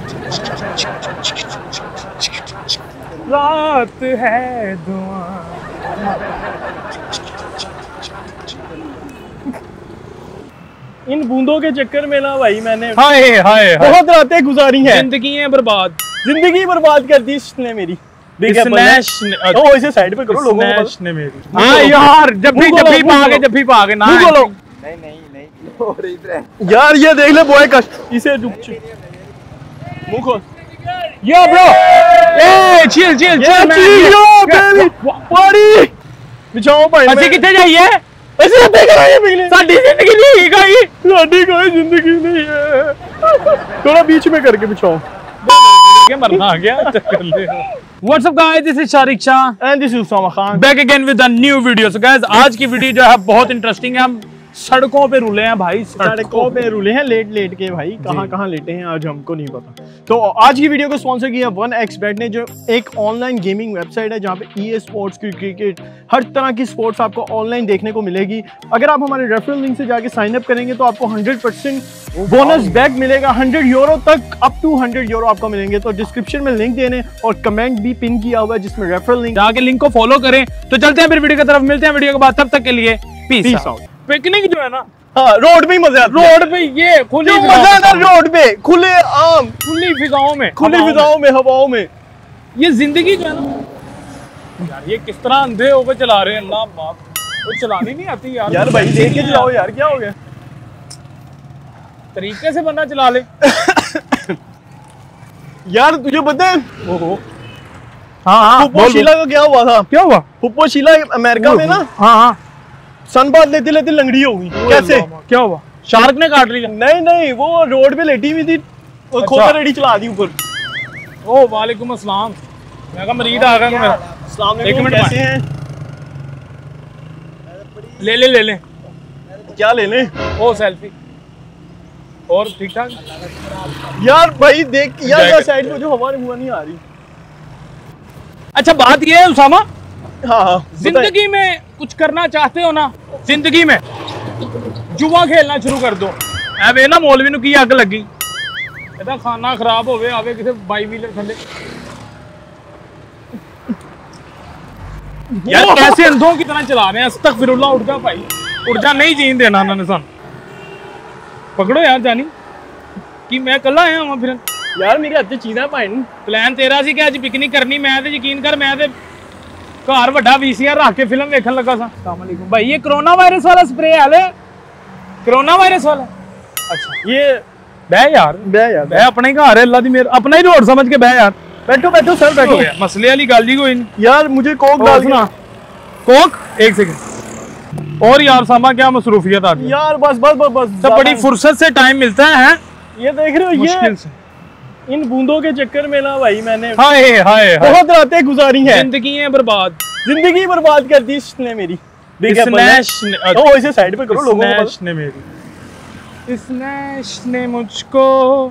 रात है दुआ। इन बूंदों के चक्कर में ना भाई मैंने हाय हाय बहुत रातें गुजारी हैं। जिंदगी है बर्बाद, जिंदगी बर्बाद कर दी इसने मेरी। ओ इसे साइड पे करो, लोगों को ने मेरी। हाँ यार, जब भी भागे ना। नहीं नहीं नहीं यार ये देख ले बॉय कश, इसे मुंह खोल। यो ब्रो, ए chill chill chill yo baby party बिछाओ भाई। ਅਸੀਂ ਕਿੱਥੇ ਜਾਈਏ? ਅਸੀਂ ਇੱਥੇ ਕਰਾਂਗੇ पिघले। ਸਾਡੀ ਜ਼ਿੰਦਗੀ ਨਹੀਂ ਹੈਗਾ ये, साडी कोई जिंदगी नहीं है। थोड़ा बीच में करके बिछाओ। क्या मरना आ गया कर ले। What's up guys, this is Sharik Shah and this is Usama Khan back again with a new video। So guys, आज की वीडियो जो है बहुत इंटरेस्टिंग है। हम सड़कों पे रुले हैं भाई, सड़कों पे रुले हैं लेट लेट के भाई। कहाँ लेटे हैं आज हमको नहीं पता। तो आज की वीडियो को स्पॉन्सर किया 1xBet ने, जो एक ऑनलाइन गेमिंग वेबसाइट है जहाँ पे EA स्पोर्ट्स, क्रिकेट, हर तरह की स्पोर्ट्स आपको ऑनलाइन देखने को मिलेगी। अगर आप हमारे रेफरल लिंक से जाके साइन अप करेंगे तो आपको 100% बोनस बैक मिलेगा। 100 यूरो तक, अप टू 100 यूरो आपको मिलेंगे। तो डिस्क्रिप्शन में लिंक देने और कमेंट भी पिन किया हुआ है जिसमें रेफरल लिंक, जाके लिंक को फॉलो करें। तो चलते हैं फिर वीडियो की तरफ, मिलते हैं वीडियो के बाद। तब तक के लिए पीस आउट। पिकनिक जो है ना, हाँ रोड पे ही मजा आता है। रोड पे ये खुली मजा आता है, रोड पे खुले आम, खुली फिजाओं में, हवाओं में ये जिंदगी जो है ना यार, ये किस तरह अंधे होकर चला रहे हैं। अल्लाह बाप, वो चलानी नहीं आती यार। यार भाई देख के चलाओ यार, क्या हो गया? तरीके से बंदा चला ले। यार तुझे पता है हाँ पुप्पो शीला का क्या हुआ था? क्या हुआ? पुप्पो शीला अमेरिका में ना हाँ सनबाथ लेते लेते लंगड़ी हो गई। कैसे? क्या हुआ? शार्क ने काट लिया? नहीं वो रोड पे लेटी हुई थी और खोता रेडी चला दी ऊपर। ओ वालेकुम अस्सलाम, मैं कहा मरीज आ गया मेरा। अस्सलाम वालेकुम, कैसे हैं? ले ले क्या ले लें? ओ सेल्फी। और ठीक ठाक यार भाई देख यार साइड पे जो हमारे मुंह नहीं आ रही। अच्छा बात ये है उसामा, हाँ जिंदगी में कुछ करना चाहते हो ना, जिंदगी में जुआ खेलना शुरू कर दो। ਐਵੇਂ ना मौलवी ਨੂੰ ਕੀ ਅੱਗ ਲੱਗੀ, ਇਹਦਾ ਖਾਣਾ ਖਰਾਬ ਹੋਵੇ, ਆਵੇ ਕਿਸੇ 22 ਵੀਲਰ ਥੱਲੇ। यार कैसे अंधों की तरह चला रहे हैं। अस्तगफिरुल्लाह, उठ जा भाई, उठ जा, नहीं जीन देना उन्होंने सन। पकड़ो यार जानी कि मैं कल आया वहां फिर। यार मेरे हत्थे चीज़ां पाइन। प्लान तेरा सी कि आज पिकनिक करनी, मैं तो यकीन कर मैं तो घर वड्डा VCR रख के फिल्म देखने लगा सा। अस्सलाम वालेकुम भाई, ये कोरोना वायरस वाला स्प्रे है, कोरोना वायरस वाला। अच्छा ये बह यार अपना ही घर है, अल्लाह दी मेहर, अपना ही रोड समझ के बह यार। बैठो सर बैठो। मसले वाली गल ही कोई नहीं यार, मुझे कोक डाल देना। कोक एक सेकंड। और यार सामा क्या मसरूफियत आ गई यार? बस सब बड़ी फुर्सत से टाइम मिलता है। ये देख रहे हो, मुश्किल से इन बूंदों के चक्कर में ना भाई मैंने हाय बहुत रातें गुजारी हैं। जिंदगी है बर्बाद, जिंदगी बर्बाद कर दी इसने मेरी। ओ इसे साइड पे करो, लोगों को ने मेरी। स्नैश ने मुझको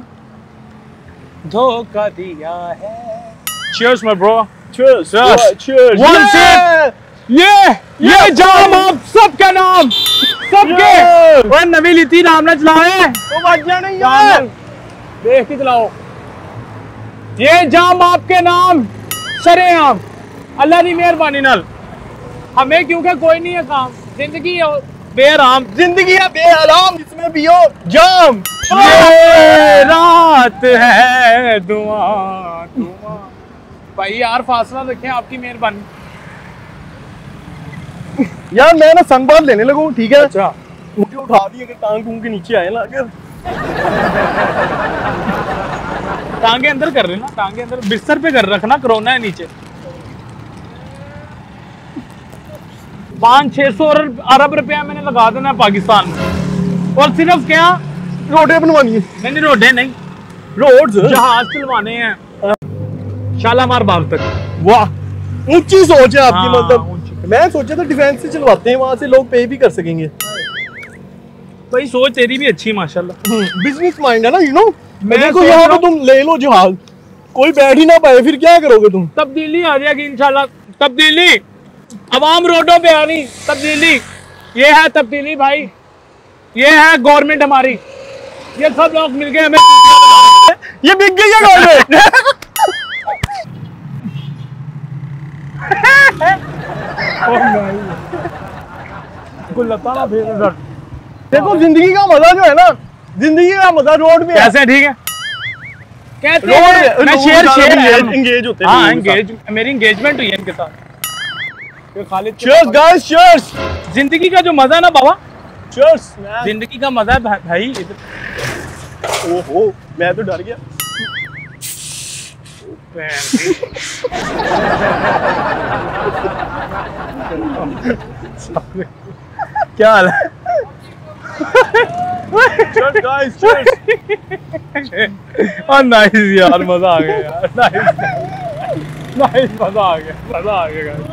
धोखा दिया है। Cheers my bro, cheers। One sip। ये जाम आप सबके नाम, सबके। और नवी लीती नाम ना चलाए तो बच जाने यार, देख के चलाओ। ये जाम आपके नाम सरेआम, अल्लाह की मेहरबानी नाल। हमें क्योंकि कोई नहीं है काम, जिंदगी है बेआराम, जिंदगी है बेआराम, इसमें पियो जाम। ये रात है दुआ भाई। यार फासला रखें, आपकी मेहरबानी। यार मैं ना सनबाथ लेने लगूं, ठीक है? अच्छा मुझे उठा दिए कि टांग टूंग के नीचे आए ना, अगर टांगे अंदर कर लेना, टांगे अंदर बिस्तर पे कर रखना, कोरोना है नीचे। 500-600 अरब रुपया मैंने लगा देना पाकिस्तान में, और सिर्फ क्या रोडें बनवानी है? नहीं रोडें नहीं, रोड्स जहाज चलवाने हैं शालामार बाग तक। वाह ऊंची सोच है आपकी। मतलब मैं सोचा था डिफेंस से चलवाते हैं, वहां से लोग पे भी कर सकेंगे। भाई सोच तेरी भी अच्छी माशाल्लाह। बिजनेस माइंड है ना, यू नो। देखो यहाँ पे तुम ले लो जहाज, कोई बैठ ही ना पाए, फिर क्या करोगे तुम? तब्दीली आ जाएगी इंशाल्लाह। तब्दीली, अवाम रोडों पे आ रही, तब्दीली। ये है तब्दीली भाई, ये है गवर्नमेंट हमारी। ये सब लोग मिलके हमें ये बिक गई है गवर्नमेंट। देखो जिंदगी का मजा जो है ना, जिंदगी का मजा रोड में कैसे ठीक है कहते हैं मैं शेयर एंगेज होते हैं। हाँ एंगेज, मेरी एंगेजमेंट हुई है इनके साथ। Khalid cheers guys, cheers. जिंदगी का जो मजा है ना बाबा, चीयर्स। जिंदगी का मजा है भाई। ओहो मैं तो डर गया। क्या हाल है? Cheers guys, cheers. नाइस यार, मजा आ गया यार, नाइस नाइस, मजा आ गया, मजा आ गया guys.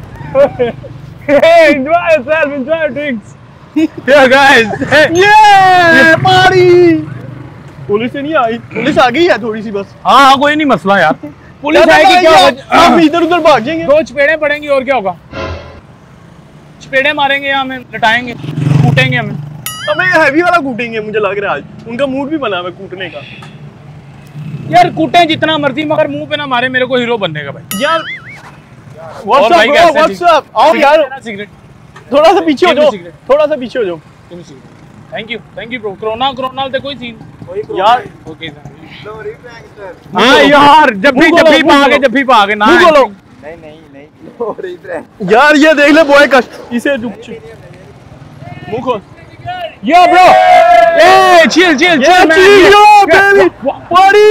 Enjoy yourself, enjoy your drinks. Yeah guys. ये पारी। पुलिस से नहीं आई, पुलिस आ गई है थोड़ी सी बस। हाँ कोई नहीं मसला यार, पुलिस आएगी क्या होगा, हम इधर उधर भाग जाएंगे। 2 चपेड़े पड़ेंगी और क्या होगा, चपेड़े मारेंगे या हमें लटाएंगे, कूटेंगे हमें। हमें हैवी वाला कूटेंगे मुझे लग रहा है, आज उनका मूड भी बना है कूटने का। यार कूटे जितना मर्जी मगर मुंह पे ना मारे, मेरे को हीरो बनने का भाई। यार व्हाट्सएप आओ यार, सिगरेट थोड़ा सा पीछे हो जाओ, थोड़ा सा पीछे हो जाओ। Thank you bro. कोरोना ते कोई सीन यार। Okay sir. Sorry prankster. हां यार, जब भी पागे ना नहीं सॉरी प्रैंक। यार ये देख ले बॉय कस्ट, इसे रुक मुंह खोल। यो ब्रो, ए चिल बेबी पार्टी।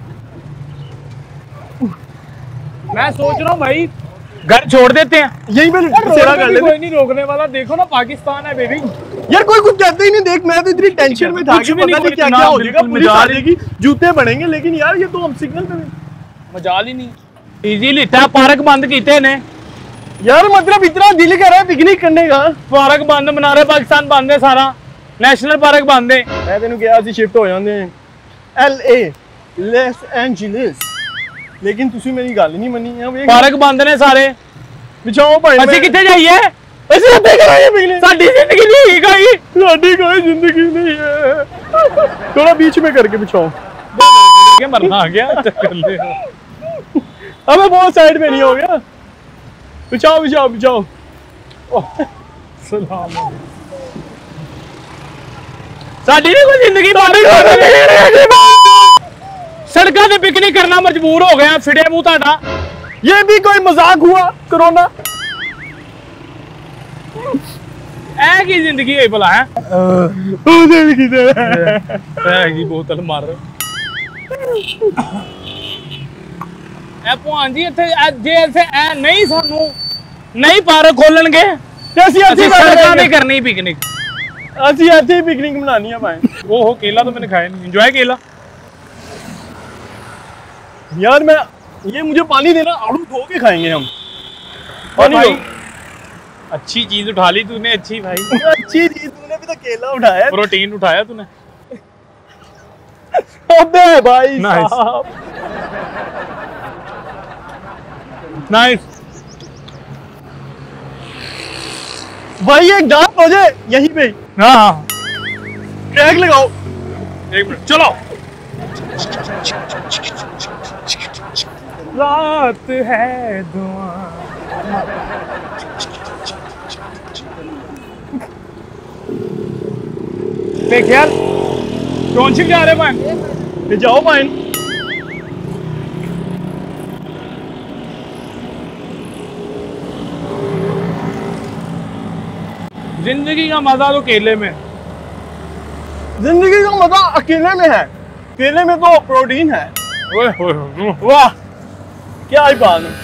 मैं सोच रहा हूँ भाई घर छोड़ देते हैं, यहीं पे सेरा कर लेते। कोई नहीं रोकने वाला, देखो ना पाकिस्तान है बेबी। यार कोई कुछ कहते ही नहीं, देख मैं तो इतनी टेंशन में था कि पता नहीं क्या क्या हो जाएगा, पुलिस आ जाएगी, जूते पड़ेंगे, लेकिन यार ये तो हम सिग्नल पे मजाल ही नहीं। इजी लिटा पार्क बंद कीते ने यार, मतलब इतना दिल कर रहा है पिकनिक करने का। पार्क बंद, मनारे पाकिस्तान बंद है, सारा नेशनल पार्क बंद है। मैं तेन कहा सी शिफ्ट हो जाते हैं LA लॉस एंजलिस, लेकिन तुसी मेरी गल नहीं मनी है। पार्क बंद ने सारे, बिछाओ भाई। ਅਸੀਂ ਕਿੱਥੇ ਜਾਈਏ, ਅਸੀਂ ਇੱਥੇ ਕਰਾਂਗੇ पिकनिक। ਸਾਡੀ ਜ਼ਿੰਦਗੀ नहीं है कोई, साडी कोई जिंदगी नहीं है। थोड़ा बीच में करके बिछाओ, के मरना आ गया कर ले। अबे बहुत साइड में नहीं हो गया, बिछाओ बिछाओ बिछाओ। सलाम साडी नहीं कोई जिंदगी, सड़कों पे पिकनिक करना मजबूर हो गया, फिड़े मुंह ताड़ा। ये भी कोई मजाक हुआ कोरोना? ऐ की जिंदगी है भला है, की बोतल मार भगवान जी। इत्थे जे इत्थे ऐ नहीं सानू नहीं पार्क खोलणगे ते असि सड़कां ते करनी पिकनिक, असि ऐसे ही पिकनिक बनानी है भाई। ओहो केला तो मैंने खाया नहीं, एंजॉय केला। यार मैं ये मुझे पानी देना, आड़ू धो के खाएंगे हम। पानी भाई दो। अच्छी चीज उठा ली तूने, अच्छी भाई अच्छी चीज, तूने भी तो केला उठाया। प्रोटीन उठाया तूने। अबे भाई नाइस नाइस भाई, एक डांस हो जाए यहीं पे। हाँ ट्रैक लगाओ। 1 मिनट चलो। रात है दुआ, देख यार कौन सी जा रहे हैं, ये जाओ भाई। जिंदगी का मजा तो केले में, जिंदगी का मजा अकेले में है, केले में तो प्रोटीन है। वाह क्या ही बात है।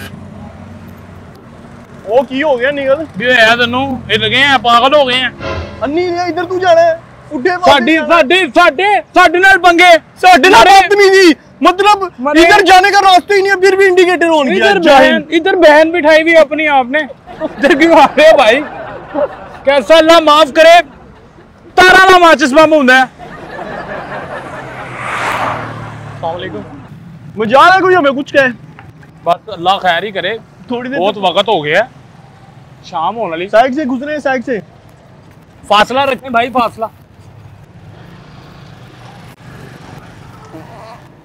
वो की हो गया निकल भी है तेनू हिल गए हैं, पागल हो गए हैं। अन्नी ने इधर तू जाना है, उठे साडी नाल पंगे, साडे नाल बदतमीजी, मतलब इधर जाने का रास्ता ही नहीं है, फिर भी इंडिकेटर ऑन किया। इधर बहन बिठाई हुई अपनी आपने, इधर क्यों आ रहे हो भाई? कैसा अल्लाह माफ करे, तारा ना माचिस बम होंदा है। अस्सलाम वालेकुम। मजाल है कोई हमें कुछ कहे? बस अल्लाह खैर ही करे, थोड़ी देर बहुत वक्त हो गया है, शाम होने वाली। साइड से गुजरे हैं, साइड से फासला रखें भाई, फासला।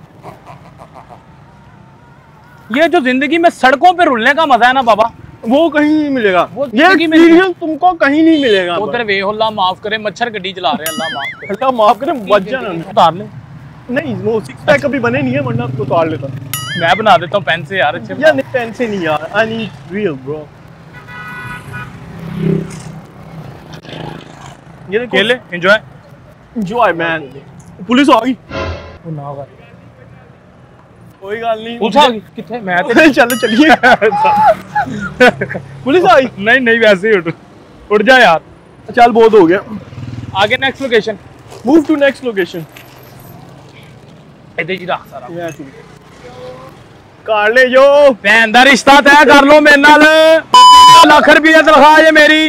ये जो जिंदगी में सड़कों पे रुलने का मजा है ना बाबा, वो कहीं नहीं मिलेगा। वो ये जिंदगी में एक्सपीरियंस तुमको कहीं नहीं मिलेगा। उधर वे अल्लाह माफ करे, मच्छर गड्डी चला रहे हैं, अल्लाह माफ करे। अल्लाह माफ करे, बच जाना। उतार ले, नहीं वो सिक्स पैक अभी बने नहीं है, वरना उसको उतार लेता। मैं बना देता हूँ पेन से यार, अच्छे यार नहीं, पेन से नहीं यार, आई नीड रियल ब्रो। ये देखो, खेले एंजॉय। Enjoy man. पुलिस आ गई। कोई गल नहीं, उठा किथे मैं ते चलो चलिए। पुलिस आई? नहीं नहीं, वैसे ही उठ जा यार। चल बहुत हो गया, आगे next location. Move to next location. इधर ही रख सारा कार ले जो भैन दा रिश्ता तय कर लो मेरे नाल। लाख रुपया तनख्वाह है मेरी।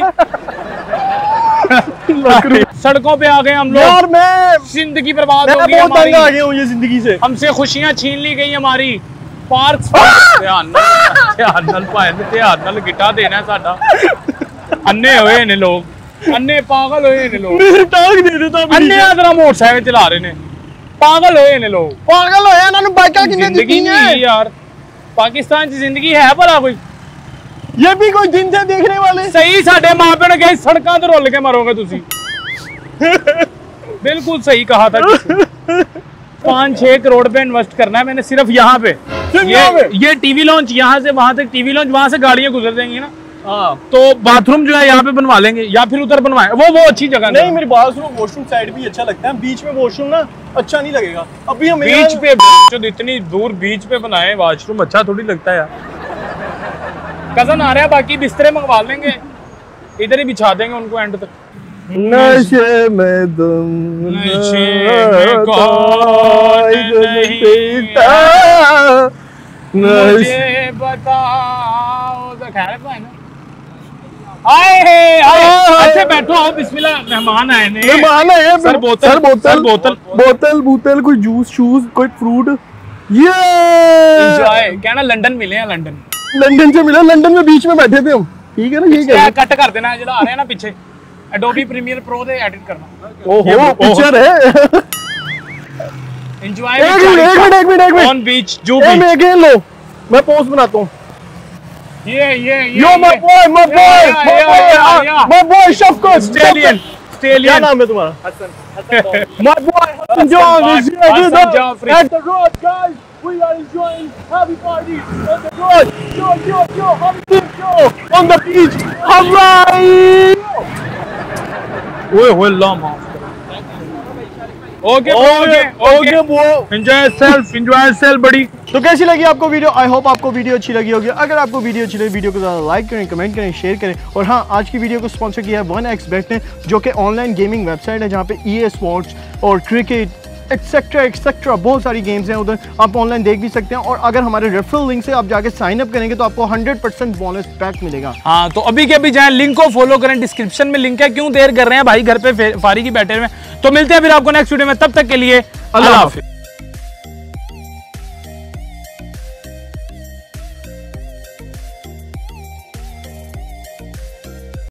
सड़कों पे आ गए हम लोग यार, मैं जिंदगी बर्बाद मैं हो गई बहुत तंग आ हमारी, गया हूँ ये जिंदगी से। हमसे खुशियां छीन ली गई हमारी। पार्क ध्यान नाल भाई, ध्यान नाल गिटा देना है साडा। अन्ने होए ने लोग, अन्ने पागल होए ने लोग। मेरी टांग दे देता। अन्ने आदरा मोटरसाइकिल चला रहे ने, पागल होए ने लोग। पागल होया इन्हां नु बाइकां किन्ने जिंदगी दित्ती नहीं हैं? है यार, पाकिस्तान की जिंदगी है भला कोई? ये भी कोई दिन से देखने वाले। सही साडे मां प्यो ने कहा सड़कों ते रुल के मरोगे तुसी। बिल्कुल सही कहा था किसी। 5-6 करोड़ पे इन्वेस्ट करना है मैंने सिर्फ यहाँ पे। ये टीवी लॉन्च, यहाँ से वहां तक टीवी लॉन्च, वहां से गाड़ियां गुजर देंगी ना। हाँ, तो बाथरूम जो है यहाँ पे बनवा लेंगे या फिर उधर बनवाए, वो अच्छी जगह नहीं मेरी बात सुनो, वॉशरूम साइड भी अच्छा लगता है, बीच में वॉशरूम ना अच्छा नहीं लगेगा। अभी हम बीच पे जो इतनी दूर बीच पे बनाए वॉशरूम, अच्छा थोड़ी लगता है यार। कजन आ रहा है, बाकी बिस्तरे मंगवा लेंगे, इधर ही बिछा देंगे उनको एंड तक। नशे में तुम नशे में कोई नहीं पीता, मुझे बताओ तो खैर है ना। आए अच्छे बैठो, आओ बिस्मिल्लाह, मेहमान आए ने। मेहमान आए, सर बोतल बोतल बोतल, कोई जूस शूज, कोई फ्रूट। ये एंजॉय कहना, लंदन मिले हैं, लंदन से मिला, लंदन में बीच में बैठे थे हम। ठीक है ना, ये क्या कट कर देना जो आ रहे हैं ना पीछे, एडोबी प्रीमियर प्रो दे एडिट करना। ओहो पिक्चर है। एंजॉय एक मिनट ऑन बीच जू मैं बीच। गेम लो, मैं पोस्ट बनाता हूँ। Yo my boy Shafqat, stallion क्या नाम है तुम्हारा? My boy Hassan John is here with us at the road, guys. We are enjoying happy party on the road. Yo, happy yo on the beach. Alright. ओए लामा। Okay वो enjoy self बड़ी। तो कैसी लगी आपको वीडियो? आई होप आपको video अच्छी लगी होगी। अगर आपको वीडियो अच्छी लगी, वीडियो को ज़्यादा लाइक करें, कमेंट करें, शेयर करें। और हाँ, आज की वीडियो को स्पॉन्सर किया है 1xBet ने, जो कि ऑनलाइन गेमिंग वेबसाइट है जहाँ पे EA स्पोर्ट्स और क्रिकेट एक्सेट्रा बहुत सारी गेम्स हैं, उधर आप ऑनलाइन देख भी सकते हैं। और अगर हमारे रेफरल लिंक से आप जाके साइन अप करेंगे तो आपको 100% बोनस बैक मिलेगा। हाँ, तो अभी के अभी जाएं, लिंक को फॉलो करें, डिस्क्रिप्शन में लिंक है। क्यों देर कर रहे हैं भाई, घर पे फारिगी बैठे हुए। तो मिलते हैं फिर आपको नेक्स्ट वीडियो में, तब तक के लिए अल्लाह हाफिज़।